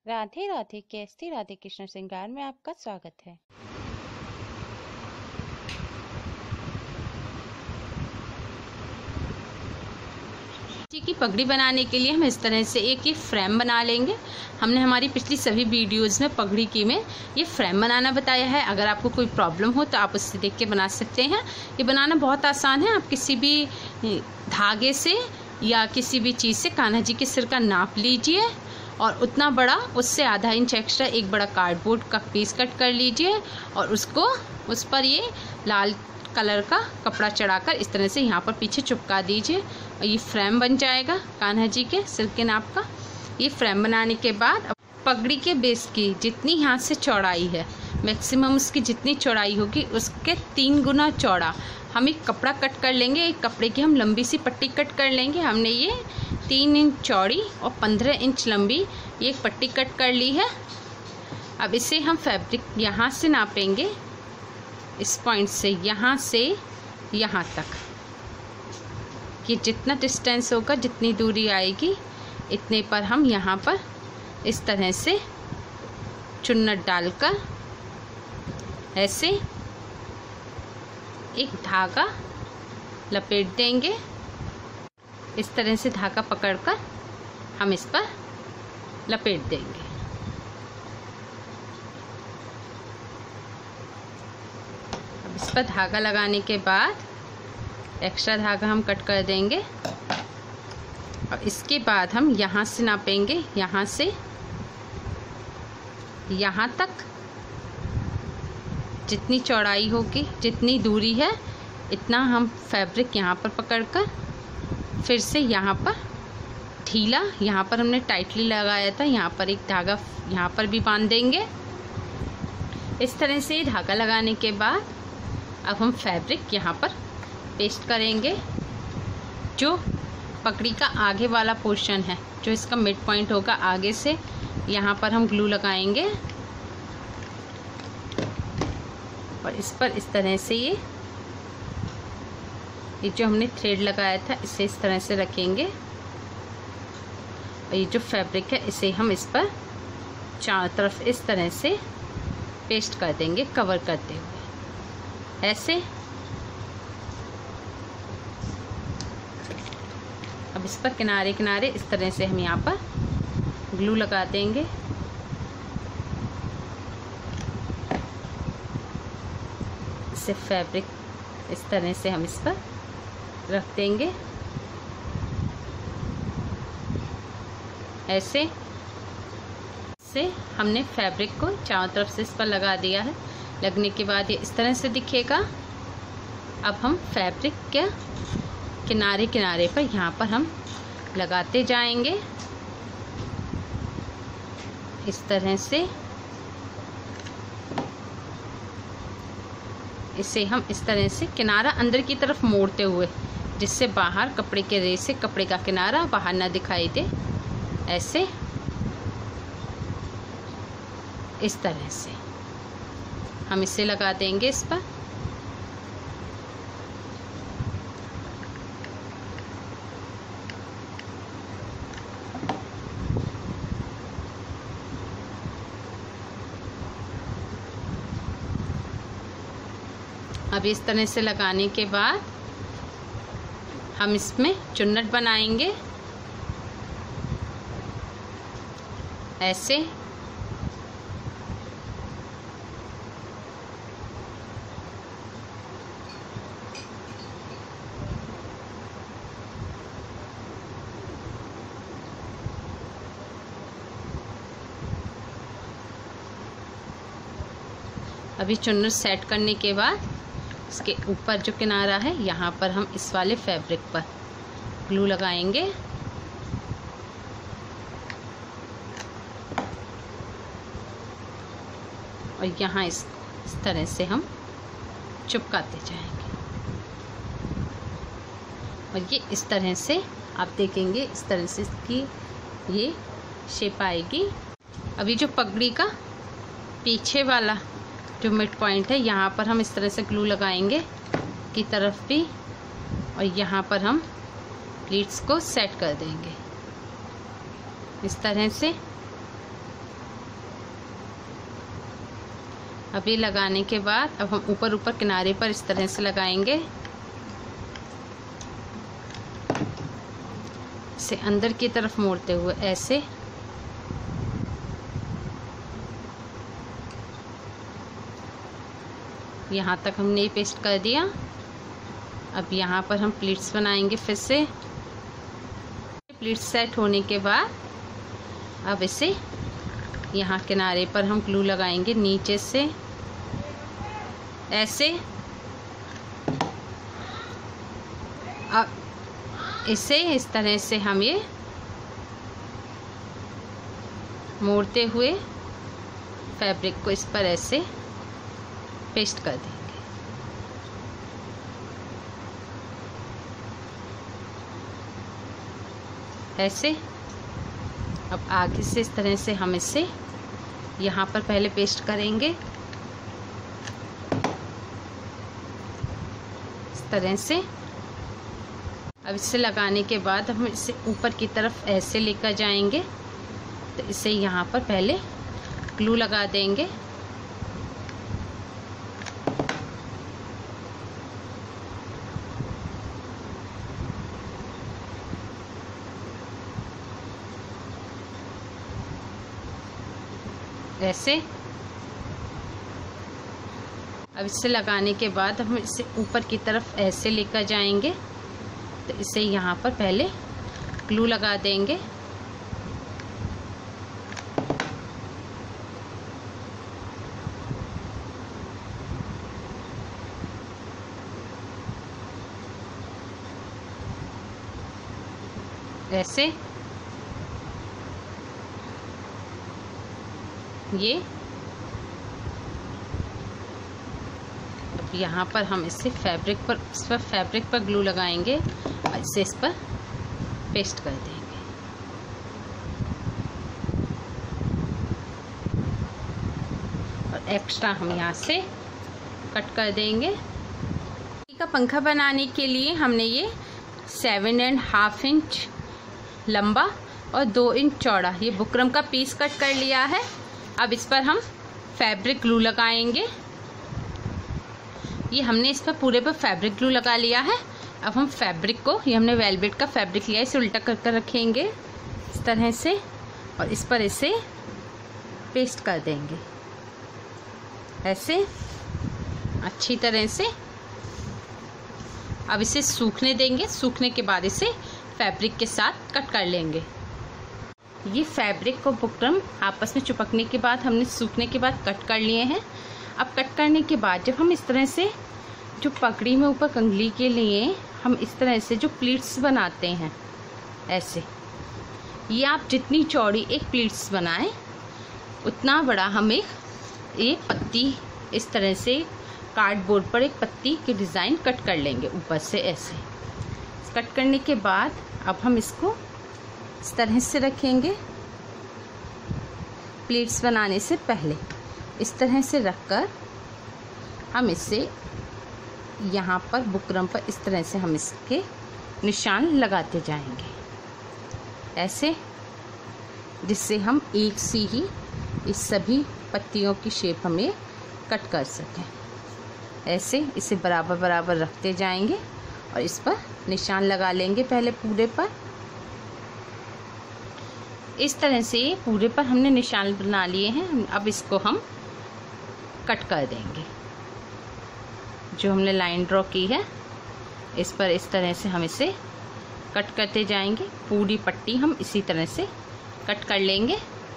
राधे राधे केएसटी राधे कृष्ण श्रृंगार में आपका स्वागत है। जी की पगड़ी बनाने के लिए हम इस तरह से एक ये फ्रेम बना लेंगे। हमने हमारी पिछली सभी वीडियोज़ में पगड़ी की में ये फ्रेम बनाना बताया है। अगर आपको कोई प्रॉब्लम हो तो आप उससे देख के बना सकते हैं। ये बनाना बहुत आसान है। आप किसी भी धागे से या किसी भी चीज़ से कान्हा जी के सिर का नाप लीजिए और उतना बड़ा, उससे आधा इंच एक्स्ट्रा एक बड़ा कार्डबोर्ड का पीस कट कर लीजिए और उसको उस पर ये लाल कलर का कपड़ा चढ़ाकर इस तरह से यहाँ पर पीछे चिपका दीजिए और ये फ्रेम बन जाएगा कान्हा जी के सिर के नाप का। ये फ्रेम बनाने के बाद पगड़ी के बेस की जितनी यहाँ से चौड़ाई है, मैक्सिमम उसकी जितनी चौड़ाई होगी उसके 3 गुना चौड़ा हम एक कपड़ा कट कर लेंगे। एक कपड़े की हम लंबी सी पट्टी कट कर लेंगे। हमने ये 3 इंच चौड़ी और 15 इंच लंबी ये पट्टी कट कर ली है। अब इसे हम फैब्रिक यहाँ से नापेंगे, इस पॉइंट से यहाँ तक। कि जितना डिस्टेंस होगा, जितनी दूरी आएगी, इतने पर हम यहाँ पर इस तरह से चुन्नट डालकर ऐसे एक धागा लपेट देंगे। इस तरह से धागा पकड़कर हम इस पर लपेट देंगे। अब इस पर धागा लगाने के बाद एक्स्ट्रा धागा हम कट कर देंगे और इसके बाद हम यहाँ से नापेंगे, यहाँ से यहाँ तक जितनी चौड़ाई होगी, जितनी दूरी है, इतना हम फैब्रिक यहाँ पर पकड़कर फिर से यहाँ पर ढीला, यहाँ पर हमने टाइटली लगाया था, यहाँ पर एक धागा यहाँ पर भी बांध देंगे। इस तरह से धागा लगाने के बाद अब हम फैब्रिक यहाँ पर पेस्ट करेंगे। जो पगड़ी का आगे वाला पोर्शन है, जो इसका मिड पॉइंट होगा, आगे से यहाँ पर हम ग्लू लगाएंगे और इस पर इस तरह से ये जो हमने थ्रेड लगाया था इसे इस तरह से रखेंगे और ये जो फैब्रिक है इसे हम इस पर चारों तरफ इस तरह से पेस्ट कर देंगे, कवर करते हुए ऐसे। अब इस पर किनारे किनारे इस तरह से हम यहाँ पर ग्लू लगा देंगे। इसे फैब्रिक इस तरह से हम इस पर रख देंगे ऐसे। से हमने फैब्रिक को चारों तरफ से इस पर लगा दिया है। लगने के बाद ये इस तरह से दिखेगा। अब हम फैब्रिक के किनारे किनारे पर यहाँ पर हम लगाते जाएंगे इस तरह से। इसे हम इस तरह से किनारा अंदर की तरफ मोड़ते हुए, जिससे बाहर कपड़े के रेस से कपड़े का किनारा बाहर ना दिखाई दे, ऐसे इस तरह से हम इसे लगा देंगे इस पर। अब इस तरह से लगाने के बाद हम इसमें चुन्नट बनाएंगे ऐसे। अभी चुन्नट सेट करने के बाद इसके ऊपर जो किनारा है यहाँ पर हम इस वाले फैब्रिक पर ग्लू लगाएंगे और यहाँ इस तरह से हम चिपकाते जाएंगे और ये इस तरह से आप देखेंगे, इस तरह से इसकी ये शेप आएगी। अभी जो पगड़ी का पीछे वाला जो मिड पॉइंट है, यहाँ पर हम इस तरह से ग्लू लगाएंगे की तरफ भी और यहाँ पर हम प्लीट्स को सेट कर देंगे इस तरह से। अब ये लगाने के बाद अब हम ऊपर ऊपर किनारे पर इस तरह से लगाएंगे, इसे अंदर की तरफ मोड़ते हुए ऐसे। यहाँ तक हमने ये पेस्ट कर दिया। अब यहाँ पर हम प्लीट्स बनाएंगे फिर से। प्लीट्स सेट होने के बाद अब इसे यहाँ किनारे पर हम ग्लू लगाएंगे नीचे से ऐसे। अब इसे इस तरह से हम ये मोड़ते हुए फैब्रिक को इस पर ऐसे पेस्ट कर देंगे। ऐसे अब आगे से इस तरह से हम इसे यहाँ पर पहले पेस्ट करेंगे इस तरह से। अब इसे लगाने के बाद हम इसे ऊपर की तरफ ऐसे लेकर जाएंगे, तो इसे यहाँ पर पहले ग्लू लगा देंगे। ऐसे अब इसे लगाने के बाद हम इसे ऊपर की तरफ ऐसे लेकर जाएंगे, तो इसे यहाँ पर पहले ग्लू लगा देंगे। ऐसे ये अब यहाँ पर हम इसे फैब्रिक पर ग्लू लगाएंगे और इसे इस पर पेस्ट कर देंगे। और एक्स्ट्रा हम यहाँ से कट कर देंगे। का पंखा बनाने के लिए हमने ये 7.5 इंच लंबा और 2 इंच चौड़ा ये बुकरम का पीस कट कर लिया है। अब इस पर हम फैब्रिक ग्लू लगाएंगे। ये हमने इस पर पूरे पर फैब्रिक ग्लू लगा लिया है। अब हम फैब्रिक को, ये हमने वेलवेट का फैब्रिक लिया है, इसे उल्टा कर कर रखेंगे इस तरह से और इस पर इसे पेस्ट कर देंगे ऐसे अच्छी तरह से। अब इसे सूखने देंगे, सूखने के बाद इसे फैब्रिक के साथ कट कर लेंगे। ये फैब्रिक को बुकरम आपस में चिपकने के बाद हमने सूखने के बाद कट कर लिए हैं। अब कट करने के बाद जब हम इस तरह से जो पगड़ी में ऊपर कंघी के लिए हम इस तरह से जो प्लीट्स बनाते हैं ऐसे, ये आप जितनी चौड़ी एक प्लीट्स बनाएं उतना बड़ा हम एक पत्ती इस तरह से कार्डबोर्ड पर एक पत्ती की डिज़ाइन कट कर लेंगे ऊपर से ऐसे। कट करने के बाद अब हम इसको इस तरह से रखेंगे। प्लेट्स बनाने से पहले इस तरह से रखकर हम इसे यहाँ पर बुकरम पर इस तरह से हम इसके निशान लगाते जाएंगे ऐसे, जिससे हम एक सी ही इस सभी पत्तियों की शेप हमें कट कर सकें। ऐसे इसे बराबर बराबर रखते जाएंगे और इस पर निशान लगा लेंगे पहले पूरे पर। इस तरह से पूरे पर हमने निशान बना लिए हैं। अब इसको हम कट कर देंगे। जो हमने लाइन ड्रॉ की है इस पर इस तरह से हम इसे कट करते जाएंगे। पूरी पट्टी हम इसी तरह से कट कर लेंगे।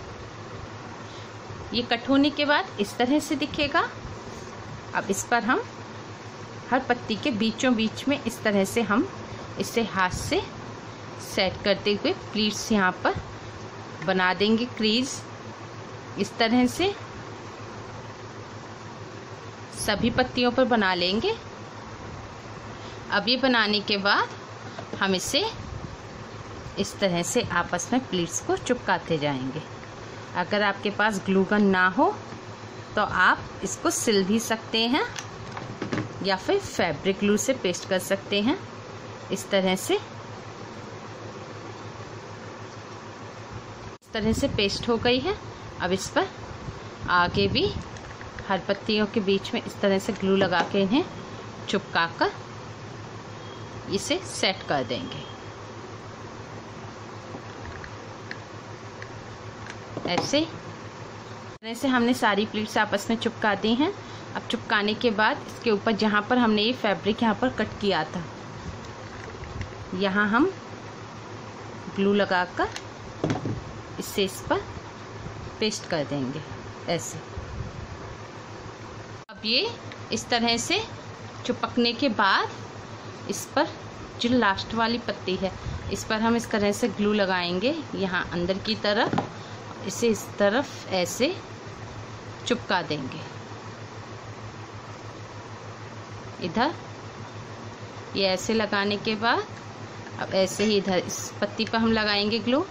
ये कट होने के बाद इस तरह से दिखेगा। अब इस पर हम हर पत्ती के बीचों बीच में इस तरह से हम इसे हाथ से सेट करते हुए प्लीट्स यहाँ पर बना देंगे क्रीज इस तरह से सभी पत्तियों पर बना लेंगे। अब ये बनाने के बाद हम इसे इस तरह से आपस में प्लीट्स को चिपकाते जाएंगे। अगर आपके पास ग्लू गन ना हो तो आप इसको सिल भी सकते हैं या फिर फैब्रिक ग्लू से पेस्ट कर सकते हैं इस तरह से। इस तरह से पेस्ट हो गई है। अब इस पर आगे भी हर पत्तियों के बीच में इस तरह से ग्लू लगा के इन्हें चिपका कर इसे सेट कर देंगे। ऐसे हमने सारी प्लेट्स आपस में चिपका दी हैं। अब चिपकाने के बाद इसके ऊपर जहाँ पर हमने ये फैब्रिक यहाँ पर कट किया था, यहाँ हम ग्लू लगाकर इससे इस पर पेस्ट कर देंगे ऐसे। अब ये इस तरह से चिपकने के बाद इस पर जो लास्ट वाली पत्ती है इस पर हम इस तरह से ग्लू लगाएंगे यहाँ अंदर की तरफ, इसे इस तरफ ऐसे चिपका देंगे। इधर ये ऐसे लगाने के बाद अब ऐसे ही इधर इस पत्ती पर हम लगाएंगे ग्लू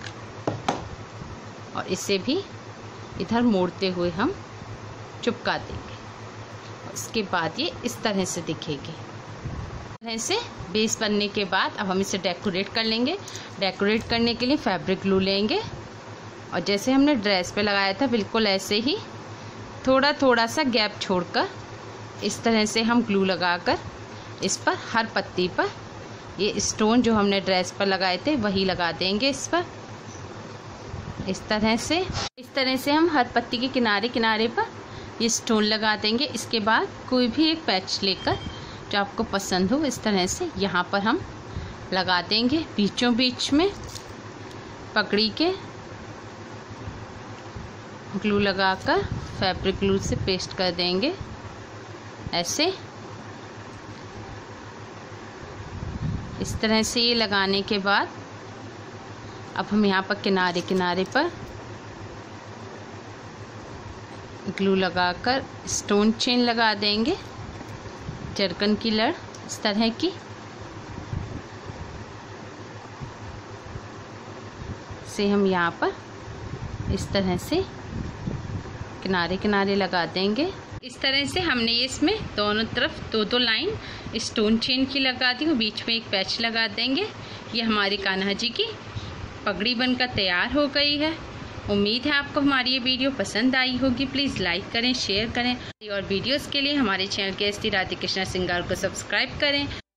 और इसे भी इधर मोड़ते हुए हम चिपका देंगे। इसके बाद ये इस तरह से दिखेगी। इस तरह से बेस बनने के बाद अब हम इसे डेकोरेट कर लेंगे। डेकोरेट करने के लिए फैब्रिक ग्लू लेंगे और जैसे हमने ड्रेस पे लगाया था बिल्कुल ऐसे ही थोड़ा थोड़ा सा गैप छोड़कर इस तरह से हम ग्लू लगाकर इस पर हर पत्ती पर ये स्टोन जो हमने ड्रेस पर लगाए थे वही लगा देंगे इस पर। इस तरह से हम हर पत्ती के किनारे किनारे पर ये स्टोन लगा देंगे। इसके बाद कोई भी एक पैच लेकर जो आपको पसंद हो इस तरह से यहाँ पर हम लगा देंगे। बीचों बीच में पगड़ी के ग्लू लगाकर फैब्रिक ग्लू से पेस्ट कर देंगे ऐसे। इस तरह से ये लगाने के बाद अब हम यहाँ पर किनारे किनारे पर ग्लू लगाकर स्टोन चेन लगा देंगे, जरकन की लड़ इस तरह की। से हम यहाँ पर इस तरह से किनारे किनारे लगा देंगे। इस तरह से हमने ये इसमें दोनों तरफ दो दो लाइन स्टोन चेन की लगा दी और बीच में एक पैच लगा देंगे। ये हमारी कान्हा जी की पगड़ी बनकर तैयार हो गई है। उम्मीद है आपको हमारी ये वीडियो पसंद आई होगी। प्लीज़ लाइक करें, शेयर करें और वीडियोस के लिए हमारे चैनल के एस टी राधे कृष्णा श्रृंगार को सब्सक्राइब करें।